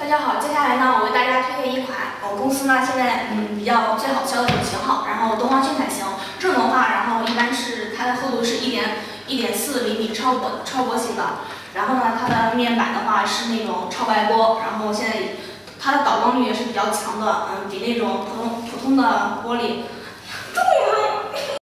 家好，接下来呢，我为大家推荐一款我公司呢现在比较最好销的一种型号，然后东方炫彩型，这种的话，然后一般是它的厚度是1.4厘米超薄型的，然后呢，它的面板的话是那种超白玻，然后现在它的导光率也是比较强的，比那种普通的玻璃